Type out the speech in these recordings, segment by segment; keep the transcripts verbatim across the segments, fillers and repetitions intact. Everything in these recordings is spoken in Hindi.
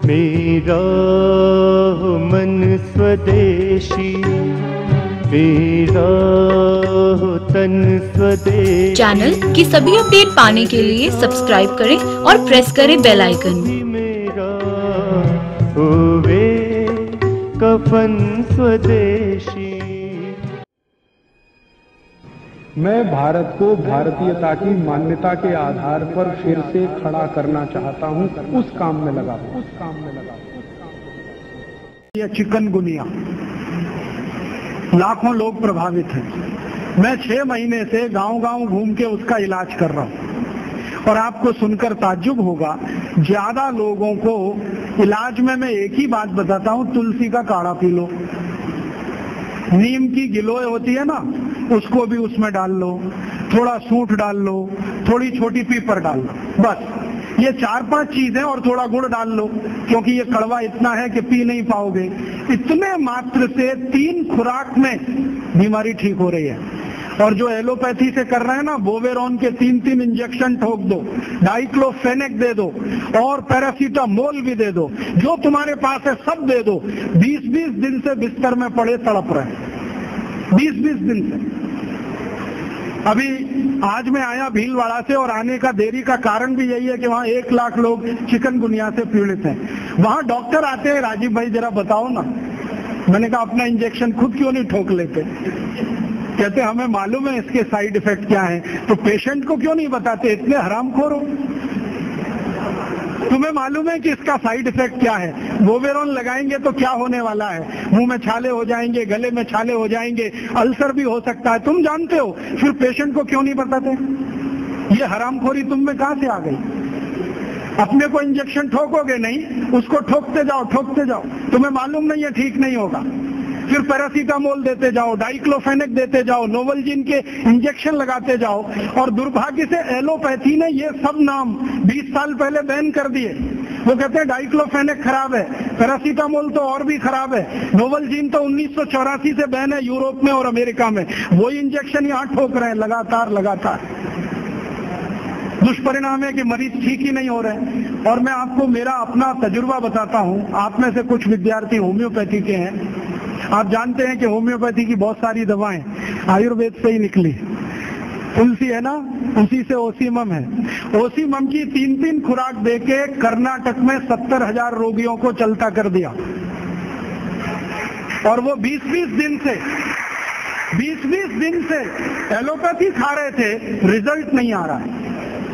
मेरा हो मन स्वदेशी, मेरा हो तन स्वदेशी। चैनल की सभी अपडेट पाने के लिए सब्सक्राइब करें और प्रेस करें बेल आइकन। मेरा होवे कफन स्वदेशी। मैं भारत को भारतीयता की मान्यता के आधार पर फिर से खड़ा करना चाहता हूं, उस काम में लगा हूं, उस काम में लगा हूं। ये चिकनगुनिया, लाखों लोग प्रभावित हैं। मैं छह महीने से गांव-गांव घूम के उसका इलाज कर रहा हूं और आपको सुनकर ताज्जुब होगा, ज्यादा लोगों को इलाज में मैं एक ही बात बताता हूं, तुलसी का काढ़ा पी लो, नीम की गिलोय होती है ना, उसको भी उसमें डाल लो, थोड़ा सूंठ डाल लो, थोड़ी छोटी पीपर डाल लो, बस ये चार पांच चीजें, और थोड़ा गुड़ डाल लो क्योंकि ये कड़वा इतना है कि पी नहीं पाओगे। इतने मात्र से तीन खुराक में बीमारी ठीक हो रही है। और जो एलोपैथी से कर रहे हैं ना, बोवेरॉन के तीन तीन इंजेक्शन ठोक दो, डाइक्लोफेनेक दे दो और पैरासीटामोल भी दे दो, जो तुम्हारे पास है सब दे दो। बीस बीस दिन से बिस्तर में पड़े तड़प रहे, बीस बीस दिन से। अभी आज मैं आया भीलवाड़ा से, और आने का देरी का कारण भी यही है कि वहाँ एक लाख लोग चिकनगुनिया से पीड़ित हैं। वहाँ डॉक्टर आते हैं, राजीव भाई जरा बताओ ना। मैंने कहा अपना इंजेक्शन खुद क्यों नहीं ठोक लेते? कहते हमें मालूम है इसके साइड इफेक्ट क्या है, तो पेशेंट को क्यों नहीं बताते? इतने हरामखोर हो, तुम्हें मालूम है कि इसका साइड इफेक्ट क्या है? बोवेरॉन लगाएंगे तो क्या होने वाला है? मुंह में छाले हो जाएंगे, गले में छाले हो जाएंगे, अल्सर भी हो सकता है, तुम जानते हो, फिर पेशेंट को क्यों नहीं बताते? ये हरामखोरी तुम में कहां से आ गई? अपने को इंजेक्शन ठोकोगे नहीं, उसको ठोकते जाओ ठोकते जाओ, तुम्हें मालूम नहीं है ठीक नहीं होगा, फिर पैरासीटामोल देते जाओ, डाइक्लोफेनेक देते जाओ, नोवलजीन के इंजेक्शन लगाते जाओ। और दुर्भाग्य से एलोपैथी ने ये सब नाम बीस साल पहले बैन कर दिए। वो कहते हैं डाइक्लोफेनेक खराब है, पैरासीटामोल तो और भी खराब है, नोवलजीन तो उन्नीस सौ चौरासी से बैन है यूरोप में और अमेरिका में, वही इंजेक्शन यहाँ ठोक रहे हैं लगातार लगातार। दुष्परिणाम है कि मरीज ठीक ही नहीं हो रहे। और मैं आपको मेरा अपना तजुर्बा बताता हूँ, आप में से कुछ विद्यार्थी होम्योपैथी के हैं, आप जानते हैं कि होम्योपैथी की बहुत सारी दवाएं आयुर्वेद से ही निकली। तुलसी है ना, उसी से ओसीमम है। ओसीमम की तीन तीन खुराक देके कर्नाटक में सत्तर हजार रोगियों को चलता कर दिया, और वो बीस बीस दिन से बीस बीस दिन से एलोपैथी खा रहे थे, रिजल्ट नहीं आ रहा है।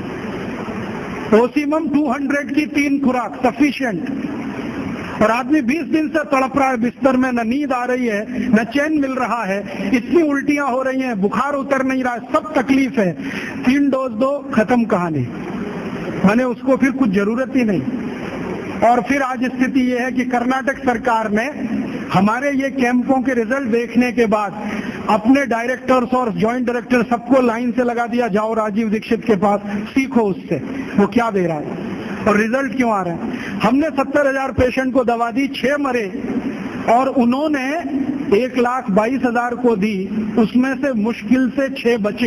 ओसीमम दो सौ की तीन खुराक सफिशिएंट, और आदमी बीस दिन से तड़प रहा है बिस्तर में, न नींद आ रही है, न चैन मिल रहा है, इतनी उल्टियां हो रही हैं, बुखार उतर नहीं रहा है, सब तकलीफ है। तीन डोज दो, खत्म कहानी। मैंने उसको फिर कुछ जरूरत ही नहीं। और फिर आज स्थिति ये है कि कर्नाटक सरकार ने हमारे ये कैंपों के रिजल्ट देखने के बाद अपने डायरेक्टर्स और ज्वाइंट डायरेक्टर सबको लाइन से लगा दिया, जाओ राजीव दीक्षित के पास, सीखो उससे वो क्या दे रहा है और रिजल्ट क्यों आ रहे हैं। हमने सत्तर हजार पेशेंट को दवा दी, छह मरे, और उन्होंने एक लाख बाईस हजार को दी, उसमें से मुश्किल से छह बचे।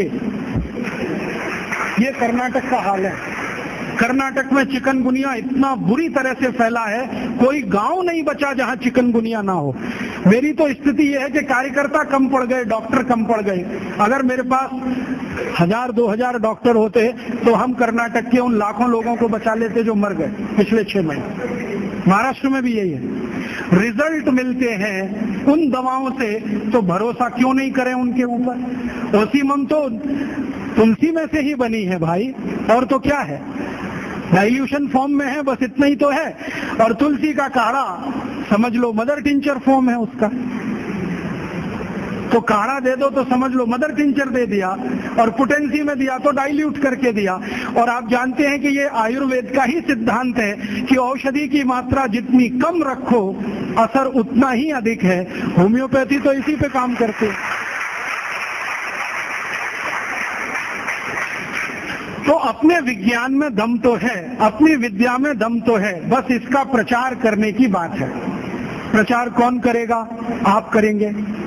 ये कर्नाटक का हाल है। कर्नाटक में चिकनगुनिया इतना बुरी तरह से फैला है, कोई गांव नहीं बचा जहां चिकनगुनिया ना हो। मेरी तो स्थिति यह है कि कार्यकर्ता कम पड़ गए, डॉक्टर कम पड़ गए। अगर मेरे पास हजार दो हजार डॉक्टर होते तो हम कर्नाटक के उन लाखों लोगों को बचा लेते जो मर गए पिछले छह महीने। महाराष्ट्र में भी यही है, रिजल्ट मिलते हैं उन दवाओं से, तो भरोसा क्यों नहीं करें उनके ऊपर? ओसीमम तो तुलसी में से ही बनी है भाई, और तो क्या है, डाइल्यूशन फॉर्म में है, बस इतना ही तो है। और तुलसी का काढ़ा समझ लो मदर टिंचर फॉर्म है उसका, तो काढ़ा दे दो तो समझ लो मदर टिंचर दे दिया, और पोटेंसी में दिया तो डाइल्यूट करके दिया। और आप जानते हैं कि ये आयुर्वेद का ही सिद्धांत है कि औषधि की मात्रा जितनी कम रखो असर उतना ही अधिक है। होम्योपैथी तो इसी पे काम करते है। तो अपने विज्ञान में दम तो है, अपनी विद्या में दम तो है, बस इसका प्रचार करने की बात है। प्रचार कौन करेगा? आप करेंगे।